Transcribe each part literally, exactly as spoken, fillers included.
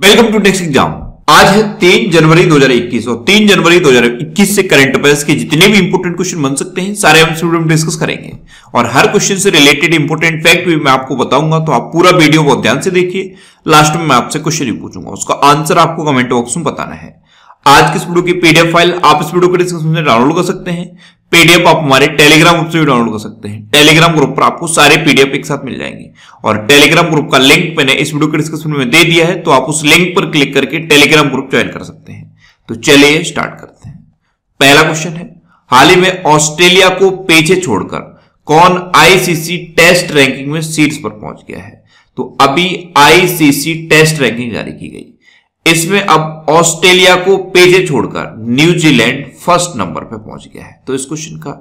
Welcome to next exam. आज है तीन जनवरी दो हज़ार इक्कीस और तीन जनवरी दो हज़ार इक्कीस से करंट अफेयर्स के जितने भी इंपोर्टेंट क्वेश्चन बन सकते हैं सारे हम इस वीडियो में डिस्कस करेंगे और हर क्वेश्चन से रिलेटेड इंपोर्टेंट फैक्ट भी मैं आपको बताऊंगा, तो आप पूरा वीडियो बहुत ध्यान से देखिए। लास्ट में मैं आपसे क्वेश्चन भी पूछूंगा, उसका आंसर आपको कमेंट बॉक्स में बताना है। आज के इस वीडियो की पीडीएफ फाइल आप इस वीडियो के डिस्क्रिप्शन में डाउनलोड कर सकते हैं। पीडीएफ आप हमारे टेलीग्राम ग्रुप से भी डाउनलोड कर सकते हैं। टेलीग्राम ग्रुप पर आपको सारे पीडीएफ एक साथ मिल जाएंगे और टेलीग्राम ग्रुप का लिंक मैंने इस वीडियो के डिस्क्रिप्शन में दे दिया है, तो आप उस लिंक पर क्लिक करके टेलीग्राम ग्रुप ज्वाइन कर सकते हैं। तो चलिए स्टार्ट करते हैं। पहला क्वेश्चन है, हाल ही में ऑस्ट्रेलिया को पीछे छोड़कर कौन आईसीसी टेस्ट रैंकिंग में शीर्ष पर पहुंच गया है? तो अभी आईसीसी टेस्ट रैंकिंग जारी की गई, इसमें अब ऑस्ट्रेलिया को पीछे छोड़कर न्यूजीलैंड फर्स्ट नंबर पे पहुंच गया है। तो इस क्वेश्चन का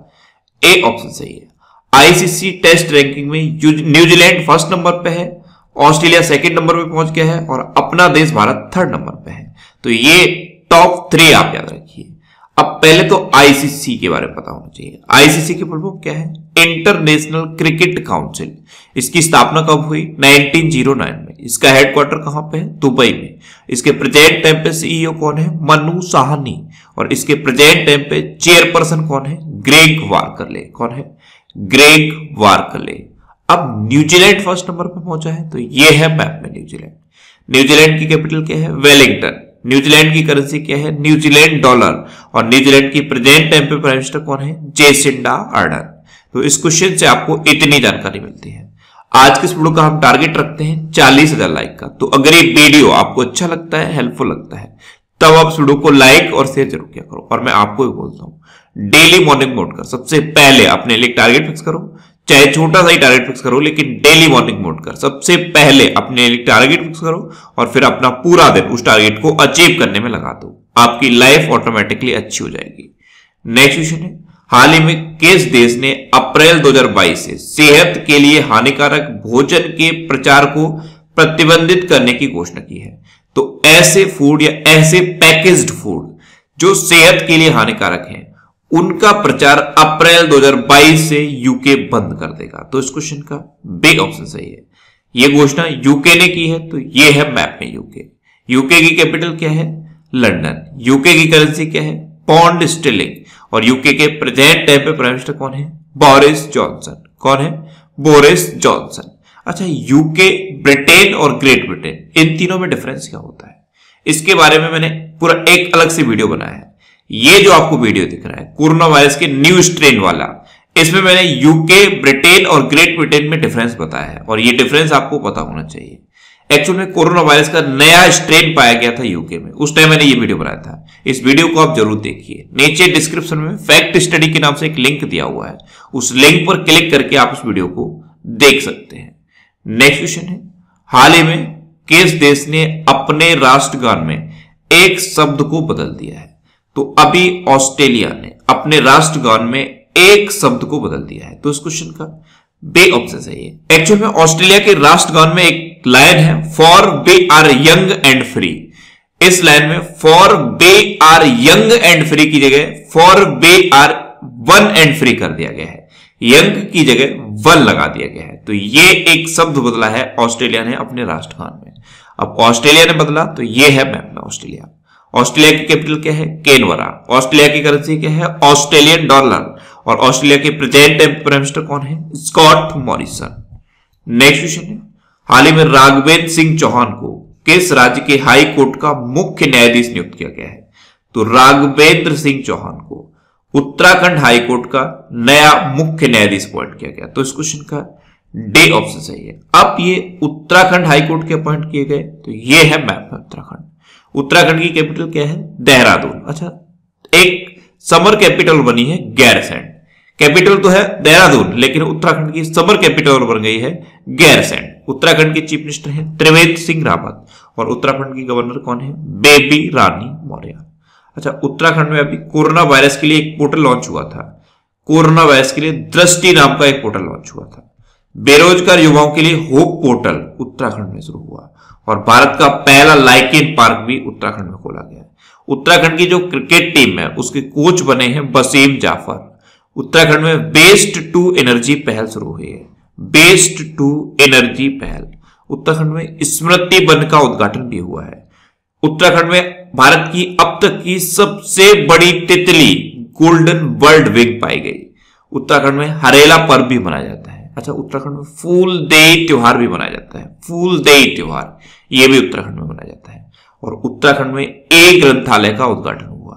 ए ऑप्शन सही है। आईसीसी टेस्ट रैंकिंग में न्यूजीलैंड फर्स्ट नंबर पे है, ऑस्ट्रेलिया सेकंड नंबर पे पहुंच गया है और अपना देश भारत थर्ड नंबर पे है। तो ये टॉप थ्री आप याद रखिए। अब पहले तो आईसीसी के बारे में पता होना चाहिए। आईसीसी की फुल फॉर्म क्या है? International cricket council. इसकी स्थापना कब हुई? उन्नीस सौ नौ में। इसका हेडक्वार्टर कहां पे है? दुबई में। इसके प्रेजेंट टाइम पे सीईओ कौन है? मनु साहनी। और इसके प्रेजेंट टाइम पे चेयरपर्सन कौन है? Greg Barclay. कौन है? Greg Barclay. अब न्यूजीलैंड फर्स्ट नंबर पे पहुंचा है, तो ये है मैप में न्यूजीलैंड। न्यूजीलैंड की कैपिटल क्या है? वेलिंगटन। न्यूजीलैंड की करेंसी क्या है? New Zealand dollar. और न्यूजीलैंड की प्रेजेंट टाइम पे प्राइम मिनिस्टर कौन है? Jacinda Ardern. तो इस क्वेश्चन से आपको इतनी जानकारी मिलती है। आज के इस वीडियो का हम टारगेट रखते हैं चालीस हजार लाइक का। तो अगर ये वीडियो आपको अच्छा लगता है, हेल्पफुल लगता है, तब आप इस वीडियो को लाइक और शेयर जरूर किया करो। और मैं आपको भी बोलता हूं, डेली मॉर्निंग मोड कर सबसे पहले अपने लिए टारगेट फिक्स करो, चाहे छोटा सा ही टारगेट फिक्स करो, लेकिन डेली मॉर्निंग मोड कर सबसे पहले अपने लिए टारगेट फिक्स करो और फिर अपना पूरा दिन उस टारगेट को अचीव करने में लगा दो। आपकी लाइफ ऑटोमेटिकली अच्छी हो जाएगी। नेक्स्ट क्वेश्चन है, हाल ही में किस देश ने अप्रैल दो हज़ार बाईस से सेहत के लिए हानिकारक भोजन के प्रचार को प्रतिबंधित करने की घोषणा की है? तो ऐसे फूड या ऐसे पैकेज्ड फूड जो सेहत के लिए हानिकारक हैं, उनका प्रचार अप्रैल दो हज़ार बाईस से यूके बंद कर देगा। तो इस क्वेश्चन का बी ऑप्शन सही है। यह घोषणा यूके ने की है, तो यह है मैप में यूके। यूके की कैपिटल क्या है? लंदन। यूके की करेंसी क्या है? Pound sterling. और यूके के प्रेजेंट टाइम पे प्राइम मिनिस्टर कौन है? Boris Johnson. कौन है? Boris Johnson. अच्छा, यूके, ब्रिटेन और ग्रेट ब्रिटेन, इन तीनों में डिफरेंस क्या होता है? इसके बारे में मैंने पूरा एक अलग से वीडियो बनाया है। ये जो आपको वीडियो दिख रहा है कोरोना वायरस के न्यू स्ट्रेन वाला, इसमें मैंने यूके, ब्रिटेन और ग्रेट ब्रिटेन में डिफरेंस बताया है और ये डिफरेंस आपको पता होना चाहिए। एक्चुअल में कोरोना वायरस का नया स्ट्रेन पाया गया था यूके में, उस टाइम मैंने ये वीडियो बनाया था। इस वीडियो को आप जरूर देखिए। नीचे डिस्क्रिप्शन में फैक्ट स्टडी के नाम से एक लिंक दिया हुआ है, उस लिंक पर क्लिक करके आप इस वीडियो को देख सकते हैं। नेक्स्ट क्वेश्चन है, हाल ही में किस देश ने अपने राष्ट्रगान में एक शब्द को बदल दिया है? तो अभी ऑस्ट्रेलिया ने अपने राष्ट्रगान में एक शब्द को बदल दिया है। तो इस क्वेश्चन का बी ऑप्शन सही है। एक्चुअल में ऑस्ट्रेलिया के राष्ट्रगान में एक लाइन है, for we are young and free. इस लाइन में for we are young and free की जगह for we are one and free कर दिया गया है। यंग की जगह वन लगा दिया गया है। तो ये एक शब्द बदला है ऑस्ट्रेलिया ने अपने राष्ट्रगान में। अब ऑस्ट्रेलिया ने बदला, तो ये है मैप में ऑस्ट्रेलिया। ऑस्ट्रेलिया की कैपिटल क्या है? कैनबरा। ऑस्ट्रेलिया की करेंसी क्या है? Australian dollar. और ऑस्ट्रेलिया के प्रेजेंट टाइम प्राइम मिनिस्टर कौन है? Scott Morrison. नेक्स्ट क्वेश्चन है, हाल ही में राघवेंद्र सिंह चौहान को किस राज्य के हाई कोर्ट का मुख्य न्यायाधीश नियुक्त किया गया है? तो राघवेंद्र सिंह चौहान को उत्तराखंड हाई कोर्ट का नया मुख्य न्यायाधीश अपॉइंट किया गया। तो इस क्वेश्चन का डी ऑप्शन सही है। अब ये उत्तराखंड हाई कोर्ट के अपॉइंट किए गए, तो ये है मैप में उत्तराखंड। उत्तराखंड की कैपिटल क्या है? देहरादून। अच्छा, एक समर कैपिटल बनी है गैरसैंड। कैपिटल तो है देहरादून, लेकिन उत्तराखंड की समर कैपिटल बन गई है गैरसैंड। उत्तराखंड के चीफ मिनिस्टर हैं त्रिवेंद्र सिंह रावत और उत्तराखंड की गवर्नर कौन है? बेबी रानी मौर्य। अच्छा, उत्तराखंड में अभी कोरोना वायरस के लिए एक पोर्टल लॉन्च हुआ था। कोरोना वायरस के लिए दृष्टि नाम का एक पोर्टल लॉन्च हुआ था। बेरोजगार युवाओं के लिए होप पोर्टल उत्तराखंड में शुरू हुआ और भारत का पहला लाइकेन पार्क भी उत्तराखंड में खोला गया है। उत्तराखंड की जो क्रिकेट टीम है उसके कोच बने हैं वसीम जाफर। उत्तराखंड में वेस्ट टू एनर्जी पहल शुरू हुई है। वेस्ट टू एनर्जी पहल उत्तराखंड में स्मृति वन का उद्घाटन भी हुआ है। उत्तराखंड में भारत की अब तक की सबसे बड़ी तितली गोल्डन वर्ल्ड विंग पाई गई। उत्तराखंड में हरेला पर्व भी मनाया जाता है। अच्छा, उत्तराखंड में फूल देई त्योहार भी मनाया जाता है। फूल देई त्योहार यह भी उत्तराखंड में मनाया जाता है। और उत्तराखंड में ए ग्रंथालय का उद्घाटन हुआ।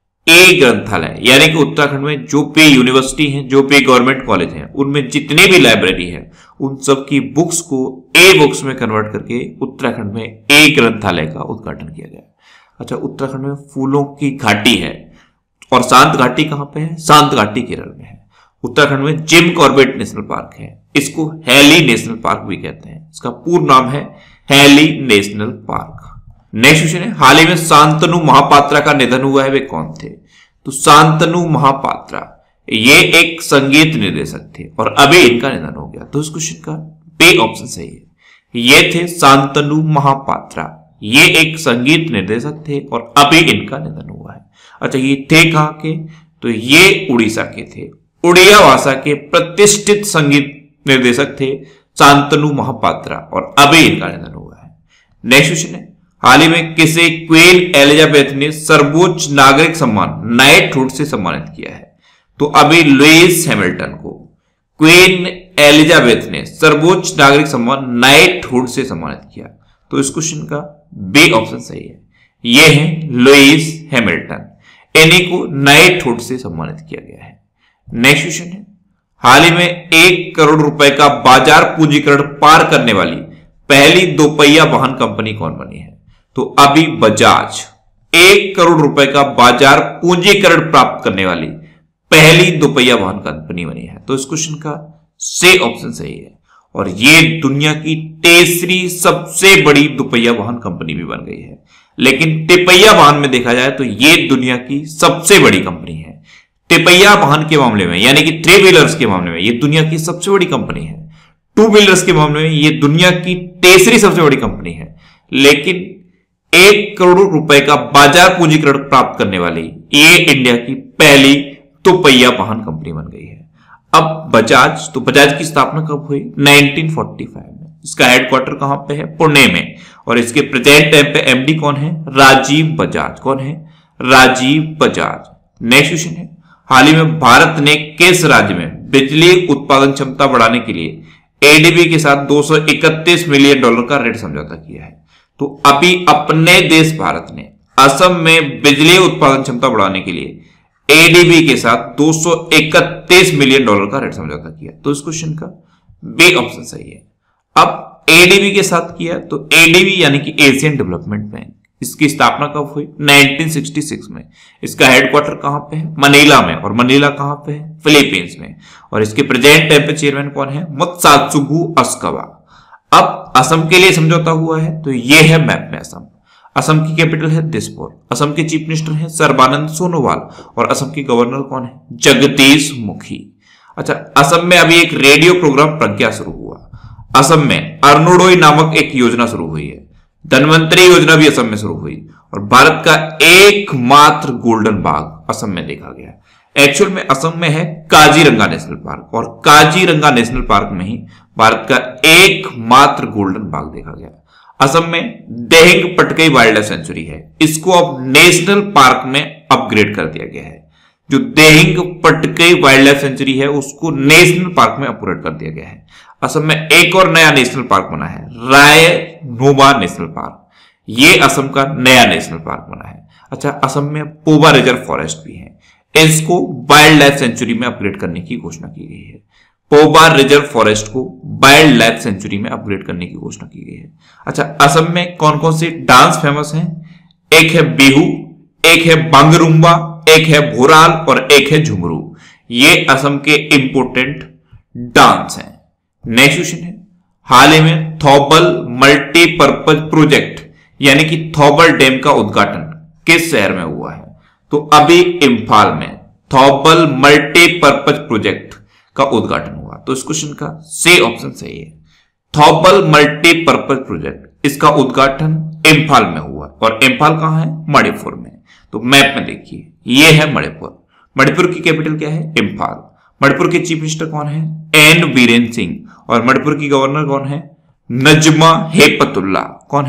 ए ग्रंथालय यानी कि उत्तराखंड में जो भी यूनिवर्सिटी है, जो भी गवर्नमेंट कॉलेज हैं, उनमें जितने भी लाइब्रेरी है, उन सब की बुक्स को ए बुक्स में कन्वर्ट करके उत्तराखंड में ए ग्रंथालय का उद्घाटन किया गया। अच्छा, उत्तराखंड में फूलों की घाटी है। और शांत घाटी कहां पे है? शांत घाटी केरल में है। उत्तराखंड में जिम कॉर्बेट नेशनल पार्क है। इसको हैली नेशनल पार्क भी कहते हैं। इसका पूर्ण नाम है Hailey national park. Next question है, हाल ही में शांतनु महापात्रा का निधन हुआ है, वे कौन थे? तो शांतनु महापात्रा ये एक संगीत निर्देशक थे और अभी इनका निधन हो गया। तो इस क्वेश्चन का बी ऑप्शन सही है। ये थे शांतनु महापात्रा, ये एक संगीत निर्देशक थे और अभी इनका निधन हुआ है। अच्छा, ये थे कहां के? तो ये उड़ीसा के थे। उड़िया भाषा के प्रतिष्ठित संगीत निर्देशक थे शांतनु महापात्रा और अभी इनका निधन हुआ है। नेक्स्ट क्वेश्चन है, हाल ही में किसे क्वीन एलिजाबेथ ने सर्वोच्च नागरिक सम्मान नाइटहुड से सम्मानित किया है? तो अभी लुईस हैमिल्टन को क्वीन एलिजाबेथ ने सर्वोच्च नागरिक सम्मान नाइटहुड से सम्मानित किया। तो इस क्वेश्चन का बी ऑप्शन सही है। यह है लुईस हैमिल्टन, इन्हीं को नाइटहुड से सम्मानित किया गया है। नेक्स्ट क्वेश्चन है, हाल ही में एक करोड़ रुपए का बाजार पूंजीकरण पार करने वाली पहली दोपहिया वाहन कंपनी कौन बनी है? तो अभी बजाज एक करोड़ रुपए का बाजार पूंजीकरण प्राप्त करने वाली पहली दोपहिया वाहन कंपनी बनी है। तो इस क्वेश्चन का सी ऑप्शन सही है। और ये दुनिया की तीसरी सबसे बड़ी दोपहिया वाहन कंपनी भी बन गई है। लेकिन तिपहिया वाहन में देखा जाए तो ये दुनिया की सबसे बड़ी कंपनी है। तिपहिया वाहन के मामले में यानी कि थ्री व्हीलर्स के मामले में ये दुनिया की सबसे बड़ी कंपनी है। टू व्हीलर्स के मामले में ये दुनिया की तीसरी सबसे बड़ी कंपनी है। लेकिन एक करोड़ रुपए का बाजार पूंजीकरण प्राप्त करने वाली ये इंडिया की पहली दोपहिया वाहन कंपनी बन गई है। अब बजाज, तो बजाज की स्थापना कब हुई? नाइनटीन फोर्टी फाइव में। इसका हेडक्वार्टर कहां पे है? पुणे में। और इसके प्रेजेंट टाइम पे एमडी कौन है? राजीव बजाज। कौन है? राजीव बजाज। नेक्स्ट क्वेश्चन है, हाल ही में भारत ने किस राज्य में बिजली उत्पादन क्षमता बढ़ाने के लिए एडीबी के साथ दो सौ इकतीस मिलियन डॉलर का ऋण समझौता किया है? तो अभी अपने देश भारत ने असम में बिजली उत्पादन क्षमता बढ़ाने के लिए एडीबी के साथ दो सौ इकतीस मिलियन डॉलर का ऋण समझौता किया। तो इस क्वेश्चन का बी ऑप्शन सही है। अब एडीबी के साथ किया तो एडीबी यानी कि एशियन डेवलपमेंट बैंक, इसकी स्थापना कब हुई? नाइनटीन सिक्सटी सिक्स में। इसका हेडक्वार्टर कहां पे है? मनीला में। और मनीला कहां पे है? फिलीपींस में। और इसके प्रेजेंट टाइम पे चेयरमैन कौन है? मत्सात्सुगु अस्कावा। अब असम के लिए समझौता हुआ है तो यह है मैप में असम। असम की कैपिटल है दिसपुर। असम के चीफ मिनिस्टर हैं सर्बानंद सोनोवाल और असम के गवर्नर कौन है? जगदीश मुखी। अच्छा, असम में अभी एक रेडियो प्रोग्राम प्रज्ञा शुरू हुआ। असम में अरुणोदय नामक एक योजना शुरू हुई है। धनवंतरी योजना भी असम में शुरू हुई और भारत का एकमात्र गोल्डन बाघ असम में देखा गया। एक्चुअल में असम में है काजीरंगा नेशनल पार्क और काजीरंगा नेशनल पार्क में ही भारत का एकमात्र गोल्डन बाघ देखा गया। असम में Dehing Patkai wild life sanctuary है, इसको अब नेशनल पार्क में अपग्रेड कर दिया गया है। जो Dehing Patkai wild life sanctuary है उसको नेशनल पार्क में अपग्रेड कर दिया गया है। असम में एक और नया नेशनल पार्क बना है, रायनोबा नेशनल पार्क। ये असम का नया नेशनल पार्क बना है। अच्छा, असम में पोबा रिजर्व फॉरेस्ट भी है, इसको वाइल्ड लाइफ सेंचुरी में अपग्रेड करने की घोषणा की गई है। पोबा रिजर्व फॉरेस्ट को वाइल्ड लाइफ सेंचुरी में अपग्रेड करने की घोषणा की गई है। अच्छा, असम में कौन कौन से डांस फेमस हैं? एक है बिहू, एक है बांगरुम्बा, एक है भोराल और एक है झुमरू। ये असम के इंपोर्टेंट डांस हैं। नेक्स्ट क्वेश्चन है, हाल ही में थौबल मल्टीपर्पज प्रोजेक्ट यानी कि थौबल डैम का उद्घाटन किस शहर में हुआ है? तो अभी इंफाल में थौबल मल्टीपर्पज प्रोजेक्ट का उद्घाटन हुआ। तो इस क्वेश्चन का सी ऑप्शन सही है। थौबल मल्टीपर्पज प्रोजेक्ट, इसका उद्घाटन इंफाल में हुआ और इंफाल कहां है? मणिपुर में। तो मैप में देखिए, ये है मणिपुर। मणिपुर की कैपिटल क्या है? इंफाल। मणिपुर के चीफ मिनिस्टर कौन है? एन बीरेन सिंह। और मणिपुर की गवर्नर कौन है? नजमा हेपतुल्ला। कौन है?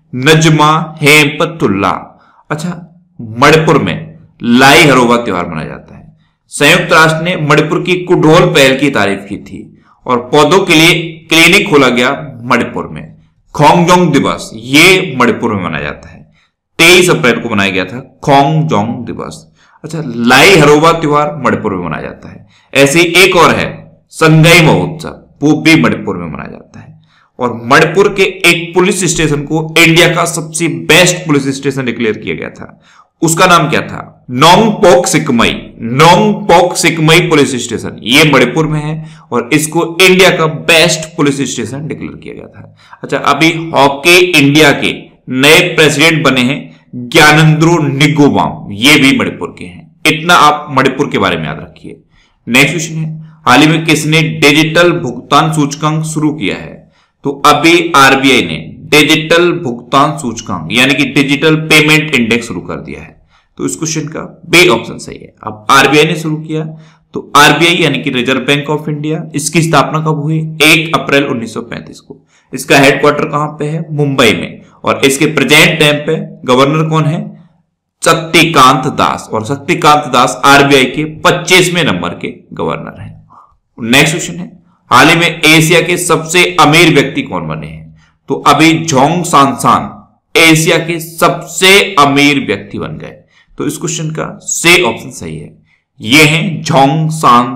नजमा हेमतुल्ला। अच्छा, मणिपुर में लाई हरोबा त्योहार मनाया जाता है। संयुक्त राष्ट्र ने मणिपुर की कुडोल पहल की तारीफ की थी और पौधों के लिए क्लिनिक खोला गया मणिपुर में। खोंगजोंग दिवस ये मणिपुर में मनाया जाता है। तेईस अप्रैल को मनाया गया था खोंगजोंग दिवस। अच्छा, लाई हरोबा त्योहार मणिपुर में मनाया जाता है। ऐसे एक और है संगाई महोत्सव, वो भी मणिपुर में मनाया जाता है। और मणिपुर के एक पुलिस स्टेशन को इंडिया का सबसे बेस्ट पुलिस स्टेशन डिक्लेयर किया गया था। उसका नाम क्या था? नोंगपोक सिकमई। नोंगपोक सिकमई पुलिस स्टेशन ये मणिपुर में है और इसको इंडिया का बेस्ट पुलिस स्टेशन डिक्लेयर किया गया था। अच्छा, अभी हॉकी इंडिया के नए प्रेसिडेंट बने हैं ज्ञानेंद्रो निगोबाम, ये भी मणिपुर के हैं। इतना आप मणिपुर के बारे में याद रखिए। नेक्स्ट क्वेश्चन है, हाल ही में किसने डिजिटल भुगतान सूचकांक शुरू किया है? तो अभी आरबीआई ने डिजिटल भुगतान सूचकांक यानी कि डिजिटल पेमेंट इंडेक्स शुरू कर दिया है। तो इस क्वेश्चन का बी ऑप्शन सही है। अब आरबीआई ने शुरू किया, तो आरबीआई यानी कि रिजर्व बैंक ऑफ इंडिया, इसकी स्थापना कब हुई? एक अप्रैल उन्नीस सौ पैंतीस को। इसका हेडक्वार्टर कहां पे है? मुंबई में। और इसके प्रेजेंट टाइम पे गवर्नर कौन है? शक्तिकांत दास। और शक्तिकांत दास आरबीआई के पच्चीसवें नंबर के गवर्नर हैं। नेक्स्ट क्वेश्चन है, हाल ही में एशिया के सबसे अमीर व्यक्ति कौन बने हैं? तो अभी जोंग सांसान एशिया के सबसे अमीर व्यक्ति बन गए। तो इस क्वेश्चन का सी ऑप्शन सही है। ये हैं जोंग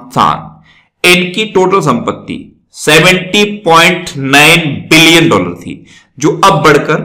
सांसान। इनकी टोटल संपत्ति सत्तर पॉइंट नौ बिलियन डॉलर थी, जो अब बढ़कर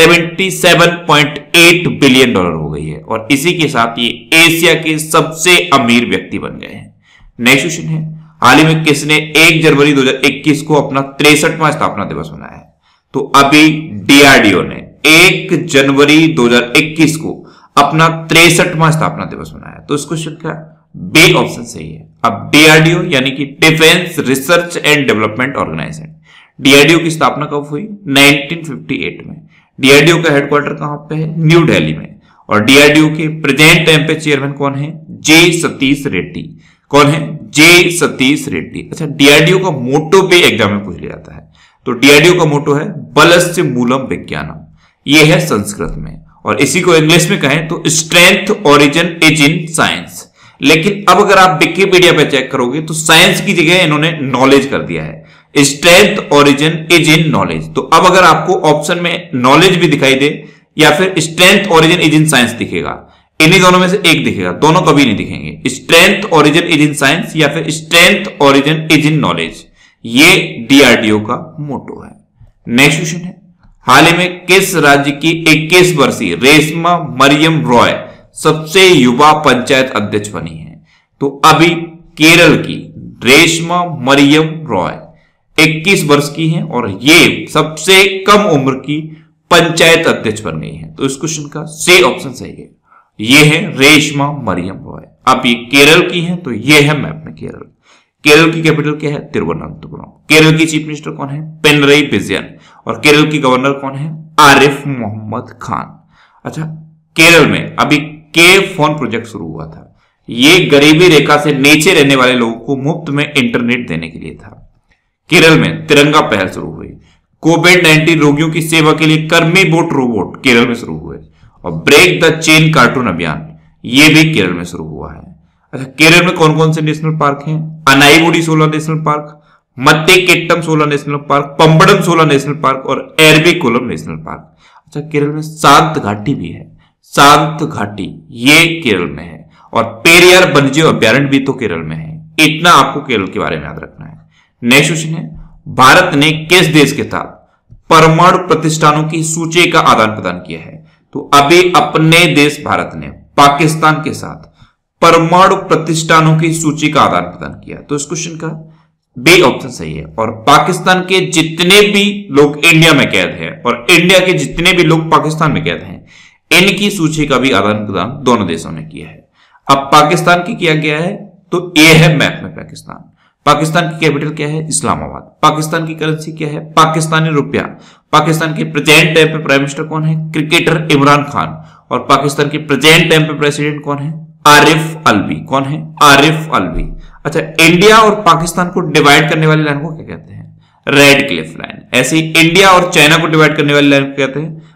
सतहत्तर पॉइंट आठ बिलियन डॉलर हो गई है और इसी के साथ ये एशिया के सबसे अमीर व्यक्ति बन गए हैं। नेक्स्ट क्वेश्चन है, हाल ही में किसने एक जनवरी दो हजार इक्कीस को अपना तिरसठवां स्थापना दिवस मनाया है? तो अभी डीआरडीओ ने एक जनवरी दो हजार इक्कीस को अपना तिरसठवां स्थापना दिवस मनाया। तो इस क्वेश्चन का बी ऑप्शन सही है। अब डीआरडीओ यानी कि defence research and development organisation, DRDO की स्थापना कब हुई? उन्नीस सौ अट्ठावन में। डीआरडीओ का हेडक्वार्टर कहां पे है? न्यू दिल्ली में। और डीआरडीओ के प्रेजेंट टाइम पे चेयरमैन कौन है? जे सतीश रेड्डी। कौन है? जे सतीश रेड्डी। अच्छा, डीआरडीओ का मोटो भी एग्जाम में पूछ लिया जाता है। तो डीआरडीओ का मोटो है बलस्य मूलम विज्ञानम, यह है संस्कृत में। और इसी को इंग्लिश में कहें तो strength origin is in science. लेकिन अब अगर आप विकिपीडिया पे चेक करोगे तो साइंस की जगह इन्होंने नॉलेज कर दिया है। Strength origin is in knowledge. तो अब अगर आपको ऑप्शन में नॉलेज भी दिखाई दे या फिर strength origin is in science दिखेगा, इन्हीं दोनों में से एक दिखेगा, दोनों कभी नहीं दिखेंगे। Strength origin is in science या फिर strength origin is in knowledge, ये डीआरडीओ का मोटो है। नेक्स्ट क्वेश्चन है, हाल ही में किस राज्य की इक्कीस वर्षीय रेशमा मरियम रॉय सबसे युवा पंचायत अध्यक्ष बनी है? तो अभी केरल की रेशमा मरियम रॉय इक्कीस वर्ष की हैं और ये सबसे कम उम्र की पंचायत अध्यक्ष बन गई हैं। तो इस क्वेश्चन का सी ऑप्शन सही है। ये है रेशमा मरियम रॉय। अब ये केरल की हैं तो ये है मैप में केरल। केरल की कैपिटल क्या है? तिरुवनंतपुरम। केरल की चीफ मिनिस्टर कौन है? पिनरई विजयन। और केरल की गवर्नर कौन है? आरिफ मोहम्मद खान। अच्छा, केरल में अभी के फोन प्रोजेक्ट शुरू हुआ था। ये गरीबी रेखा से नीचे रहने वाले लोगों को मुफ्त में इंटरनेट देने के लिए था। केरल में तिरंगा पहल शुरू हुई। कोविड नाइन्टीन रोगियों की सेवा के लिए कर्मी बोट रोबोट केरल में शुरू हुए। और ब्रेक द चेन कार्टून अभियान ये भी केरल में शुरू हुआ है। अच्छा, केरल में कौन कौन से नेशनल पार्क हैं? अनाईबुडी सोलह नेशनल पार्क, मत्तेकेट्टम सोलह नेशनल पार्क, पंबड़म सोलह नेशनल पार्क और एरविकुलम नेशनल पार्क। अच्छा, केरल में शांत घाटी भी है। शांत घाटी ये केरल में है। और पेरियार वन्यजीव अभ्यारण्य भी तो केरल में है। इतना आपको केरल के बारे में याद रखना है। नेक्स्ट क्वेश्चन है, भारत ने किस देश के साथ परमाणु प्रतिष्ठानों की सूची का आदान प्रदान किया है? तो अभी अपने देश भारत ने पाकिस्तान के साथ परमाणु प्रतिष्ठानों की सूची का आदान प्रदान किया। तो इस क्वेश्चन का बी ऑप्शन सही है। और पाकिस्तान के जितने भी लोग इंडिया में कैद हैं और इंडिया के जितने भी लोग पाकिस्तान में कैद हैं, इनकी सूची का भी आदान प्रदान दोनों देशों ने किया है। अब पाकिस्तान की किया गया है तो ये है मैप में पाकिस्तान। पाकिस्तान की कैपिटल क्या है? इस्लामाबाद। पाकिस्तान की करेंसी क्या है? पाकिस्तानी रुपया। पाकिस्तान के प्रेजेंट टाइम पे प्राइम मिनिस्टर कौन है? क्रिकेटर इमरान खान। और पाकिस्तान के प्रेजेंट टाइम पे प्रेसिडेंट कौन है? आरिफ अलवी। कौन है? आरिफ अलवी। अच्छा, इंडिया और पाकिस्तान को डिवाइड करने वाली लाइन को क्या कहते हैं? Radcliffe line. ऐसे ही इंडिया और चाइना को डिवाइड करने वाली लाइन को कहते हैं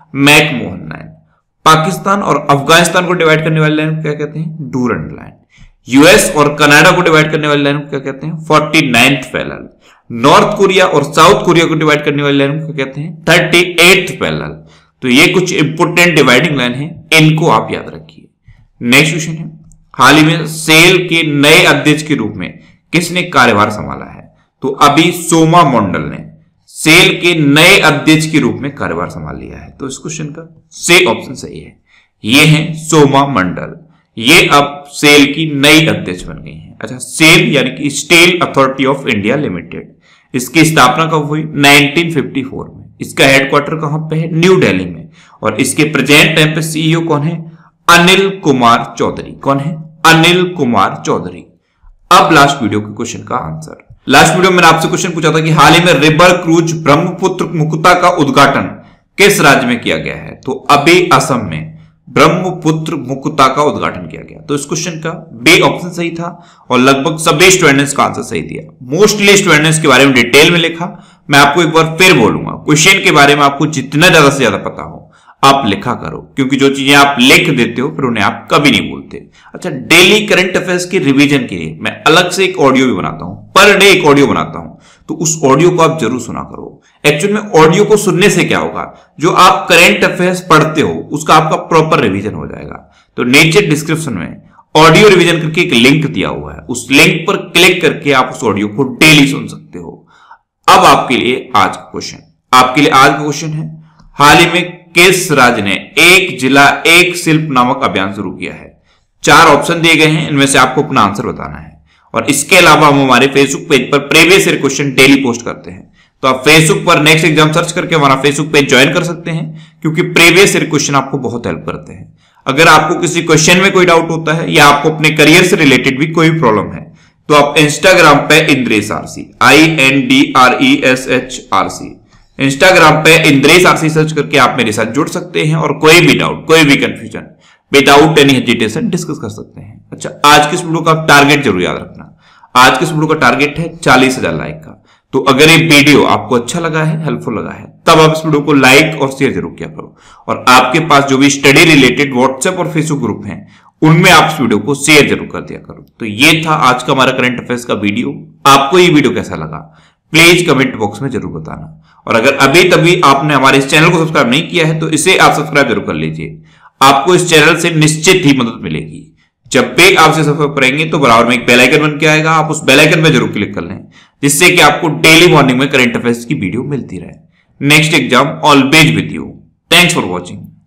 मैकमोहन लाइन। पाकिस्तान और अफगानिस्तान को डिवाइड करने वाली लाइन को क्या कहते हैं? Durand line. यूएस और कनाडा को डिवाइड करने वाली लाइन को क्या कहते हैं? Forty ninth parallel. North Korea और साउथ कोरिया को डिवाइड करने वाली लाइन को क्या कहते हैं? Thirty eighth parallel. तो ये कुछ इंपोर्टेंट डिवाइडिंग लाइन है, इनको आप याद रखिए। नेक्स्ट क्वेश्चन है, हाल ही में सेल के नए अध्यक्ष के रूप में किसने कार्यभार संभाला है? तो अभी सोमा मंडल ने सेल के नए अध्यक्ष के रूप में कार्यभार संभाल लिया है। तो इस क्वेश्चन का से ऑप्शन सही है। ये है सोमा मंडल, ये अब सेल की नई अध्यक्ष बन गई हैं। अच्छा, सेल यानी कि Steel Authority of India Limited, इसकी स्थापना कब हुई? नाइनटीन फिफ्टी फोर में। इसका हेडक्वार्टर कहां पे है? न्यू दिल्ली में। और इसके प्रेजेंट टाइम पे सीईओ कौन है? अनिल कुमार चौधरी। कौन है? अनिल कुमार चौधरी। अब लास्ट वीडियो के क्वेश्चन का आंसर। लास्ट वीडियो में मैंने आपसे क्वेश्चन पूछा था कि हाल ही में रिवर क्रूज ब्रह्मपुत्र मुक्ता का उद्घाटन किस राज्य में किया गया है? तो अभी असम में ब्रह्मपुत्र मुक्ता का उद्घाटन किया गया। तो इस क्वेश्चन का बी ऑप्शन सही था और लगभग सभी स्टूडेंट्स का आंसर सही दिया। मोस्टली स्टूडेंट्स के बारे में डिटेल में लिखा। मैं आपको एक बार फिर बोलूंगा, क्वेश्चन के बारे में आपको जितना ज्यादा से ज्यादा पता हो आप लिखा करो, क्योंकि जो चीजें आप लिख देते हो फिर उन्हें आप कभी नहीं भूलते। अच्छा, डेली करंट अफेयर्स के रिवीजन के लिए मैं अलग से एक ऑडियो भी बनाता हूं, पर डे एक ऑडियो बनाता हूं, तो उस ऑडियो को आप जरूर सुना करो। एक्चुअल में ऑडियो को सुनने से क्या होगा, जो आप करंट अफेयर्स पढ़ते हो उसका आपका प्रॉपर रिवीजन हो जाएगा। तो नीचे डिस्क्रिप्शन में ऑडियो रिवीजन करके एक लिंक दिया हुआ है, उस लिंक पर क्लिक करके आप उस ऑडियो को डेली सुन सकते हो। अब आपके लिए आज का क्वेश्चन, आपके लिए आज का क्वेश्चन है, हाल ही में किस राज्य ने एक जिला एक शिल्प नामक अभियान शुरू किया है? चार ऑप्शन दिए गए हैं, इनमें से आपको अपना आंसर बताना है। और इसके अलावा हम हमारे फेसबुक पेज पर previous year question daily post करते हैं, तो आप फेसबुक पर नेक्स्ट एग्जाम सर्च करके हमारा फेसबुक पेज ज्वाइन कर सकते हैं, क्योंकि प्रीवियस ईयर क्वेश्चन आपको बहुत हेल्प करते हैं। अगर आपको किसी क्वेश्चन में कोई डाउट होता है या आपको अपने करियर से रिलेटेड भी कोई प्रॉब्लम है, तो आप इंस्टाग्राम पे Indresh RC, I N D R E S H R C, Instagram पे इंद्रेश आरसी सर्च करके आप मेरे साथ जुड़ सकते हैं और कोई भी डाउट, कोई भी confusion without any hesitation discuss कर सकते हैं। अच्छा, आज के इस वीडियो का टारगेट जरूर याद रखना। आज के इस वीडियो का टारगेट है चालीस हजार लाइक का। तो अगर ये वीडियो आपको अच्छा लगा है, हेल्पफुल लगा है, तब आप इस वीडियो को लाइक और शेयर जरूर किया करो। और आपके पास जो भी स्टडी रिलेटेड व्हाट्सएप और फेसबुक ग्रुप हैं, उनमें आप इस वीडियो को शेयर जरूर कर दिया करो। तो ये था आज का हमारा करंट अफेयर्स का वीडियो। आपको ये वीडियो कैसा लगा प्लीज कमेंट बॉक्स में जरूर बताना। और अगर अभी तभी आपने हमारे इस चैनल को सब्सक्राइब नहीं किया है, तो इसे आप सब्सक्राइब जरूर कर लीजिए। आपको इस चैनल से निश्चित ही मदद मिलेगी। जब भी आप इसे सब्सक्राइब करेंगे तो बराबर में एक बेल आइकन बन के आएगा, आप उस बेल आइकन पर जरूर क्लिक कर लें, जिससे कि आपको डेली मॉर्निंग में करंट अफेयर्स की वीडियो मिलती रहे। Next exam always with you. Thanks for watching.